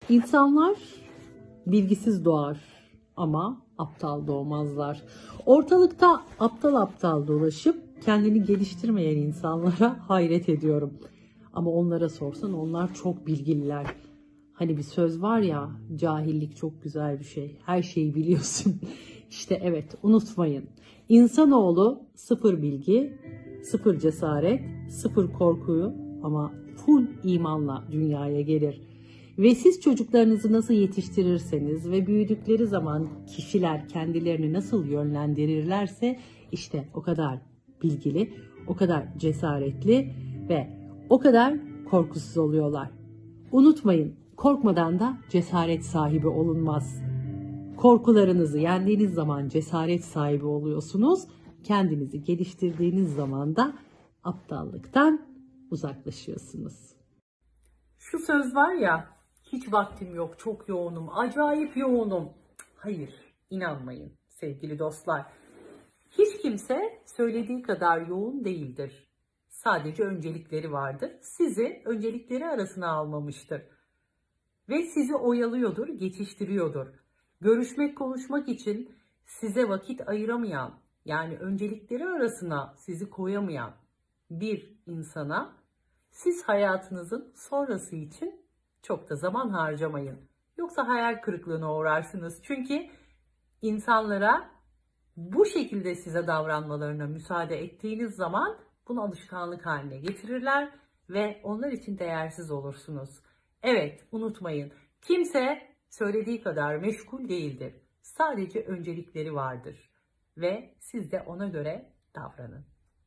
İnsanlar bilgisiz doğar ama aptal doğmazlar. Ortalıkta aptal aptal dolaşıp kendini geliştirmeyen insanlara hayret ediyorum. Ama onlara sorsan onlar çok bilgililer. Hani bir söz var ya, cahillik çok güzel bir şey. Her şeyi biliyorsun. İşte evet, unutmayın. İnsanoğlu sıfır bilgi, sıfır cesaret, sıfır korkuyu ama full imanla dünyaya gelir. Ve siz çocuklarınızı nasıl yetiştirirseniz ve büyüdükleri zaman kişiler kendilerini nasıl yönlendirirlerse işte o kadar bilgili, o kadar cesaretli ve o kadar korkusuz oluyorlar. Unutmayın, korkmadan da cesaret sahibi olunmaz. Korkularınızı yendiğiniz zaman cesaret sahibi oluyorsunuz. Kendinizi geliştirdiğiniz zaman da aptallıktan uzaklaşıyorsunuz. Şu söz var ya, hiç vaktim yok, çok yoğunum, acayip yoğunum. Hayır, inanmayın sevgili dostlar. Hiç kimse söylediği kadar yoğun değildir. Sadece öncelikleri vardır. Sizi öncelikleri arasına almamıştır. Ve sizi oyalıyordur, geçiştiriyordur. Görüşmek, konuşmak için size vakit ayıramayan, yani öncelikleri arasına sizi koyamayan bir insana siz hayatınızın sonrası için çok da zaman harcamayın. Yoksa hayal kırıklığına uğrarsınız. Çünkü insanlara bu şekilde size davranmalarına müsaade ettiğiniz zaman bunu alışkanlık haline getirirler ve onlar için değersiz olursunuz. Evet, unutmayın. Kimse söylediği kadar meşgul değildir. Sadece öncelikleri vardır ve siz de ona göre davranın.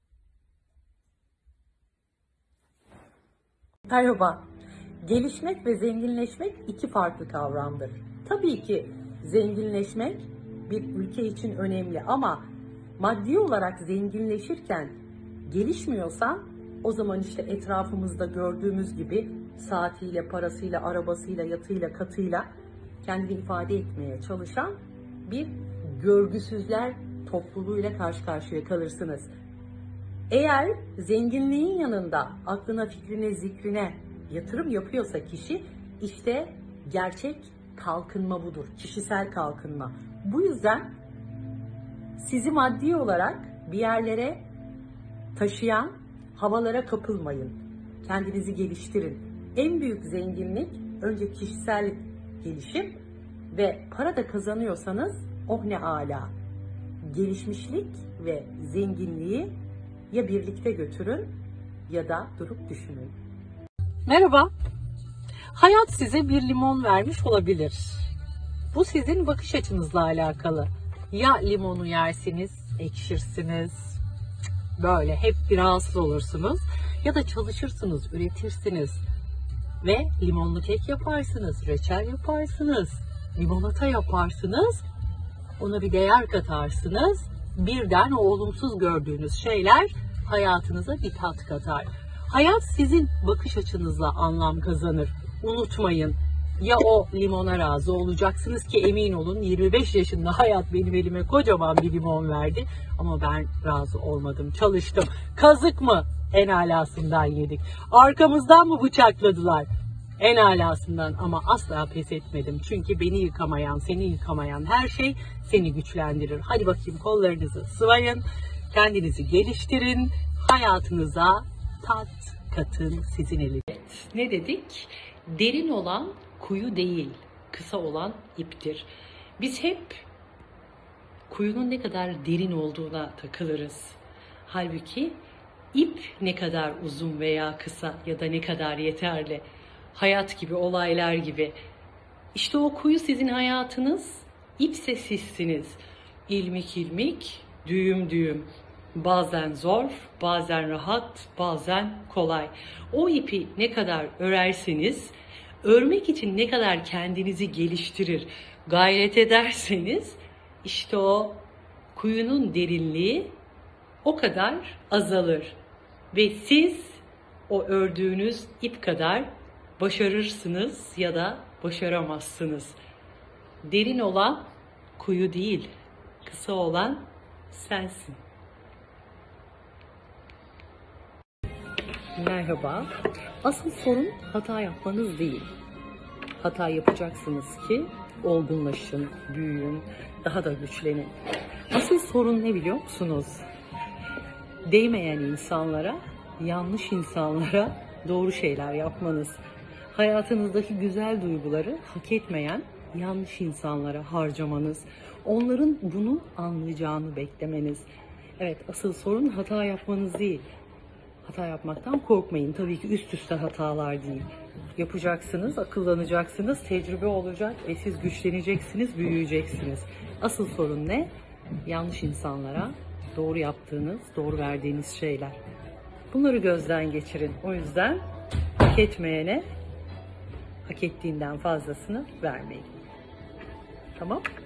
Merhaba. Gelişmek ve zenginleşmek iki farklı kavramdır. Tabii ki zenginleşmek bir ülke için önemli ama maddi olarak zenginleşirken gelişmiyorsan o zaman işte etrafımızda gördüğümüz gibi saatiyle, parasıyla, arabasıyla, yatıyla, katıyla kendini ifade etmeye çalışan bir görgüsüzler topluluğuyla karşı karşıya kalırsınız. Eğer zenginliğin yanında aklına, fikrine, zikrine yatırım yapıyorsa kişi, işte gerçek kalkınma budur. Kişisel kalkınma. Bu yüzden sizi maddi olarak bir yerlere taşıyan havalara kapılmayın. Kendinizi geliştirin. En büyük zenginlik önce kişisel gelişim ve para da kazanıyorsanız oh ne âlâ. Gelişmişlik ve zenginliği ya birlikte götürün ya da durup düşünün. Merhaba. Hayat size bir limon vermiş olabilir. Bu sizin bakış açınızla alakalı. Ya limonu yersiniz, ekşirsiniz, böyle hep bir rahatsız olursunuz ya da çalışırsınız, üretirsiniz ve limonlu kek yaparsınız, reçel yaparsınız, limonata yaparsınız, ona bir değer katarsınız. Birden o olumsuz gördüğünüz şeyler hayatınıza bir tat katar. Hayat sizin bakış açınızla anlam kazanır. Unutmayın. Ya o limona razı olacaksınız ki emin olun 25 yaşında hayat benim elime kocaman bir limon verdi. Ama ben razı olmadım. Çalıştım. Kazık mı? En alasından yedik. Arkamızdan mı bıçakladılar? En alasından ama asla pes etmedim. Çünkü beni yıkamayan, seni yıkamayan her şey seni güçlendirir. Hadi bakayım kollarınızı sıvayın, kendinizi geliştirin, hayatınıza tat katın sizin elinizde. Ne dedik? Derin olan kuyu değil, kısa olan iptir. Biz hep kuyunun ne kadar derin olduğuna takılırız. Halbuki ip ne kadar uzun veya kısa ya da ne kadar yeterli. Hayat gibi, olaylar gibi. İşte o kuyu sizin hayatınız, ipse sizsiniz. İlmik ilmik, düğüm düğüm. Bazen zor, bazen rahat, bazen kolay. O ipi ne kadar örerseniz, örmek için ne kadar kendinizi geliştirir, gayret ederseniz, işte o kuyunun derinliği o kadar azalır. Ve siz o ördüğünüz ip kadar başarırsınız ya da başaramazsınız. Derin olan kuyu değil, kısa olan sensin. Merhaba. Asıl sorun hata yapmanız değil. Hata yapacaksınız ki olgunlaşın, büyüyün, daha da güçlenin. Asıl sorun ne biliyor musunuz? Değmeyen insanlara, yanlış insanlara doğru şeyler yapmanız. Hayatınızdaki güzel duyguları hak etmeyen yanlış insanlara harcamanız. Onların bunu anlayacağını beklemeniz. Evet, asıl sorun hata yapmanız değil. Hata yapmaktan korkmayın. Tabii ki üst üste hatalar değil. Yapacaksınız, akıllanacaksınız, tecrübe olacak ve siz güçleneceksiniz, büyüyeceksiniz. Asıl sorun ne? Yanlış insanlara doğru yaptığınız, doğru verdiğiniz şeyler. Bunları gözden geçirin. O yüzden hak etmeyene hak ettiğinden fazlasını vermeyin. Tamam?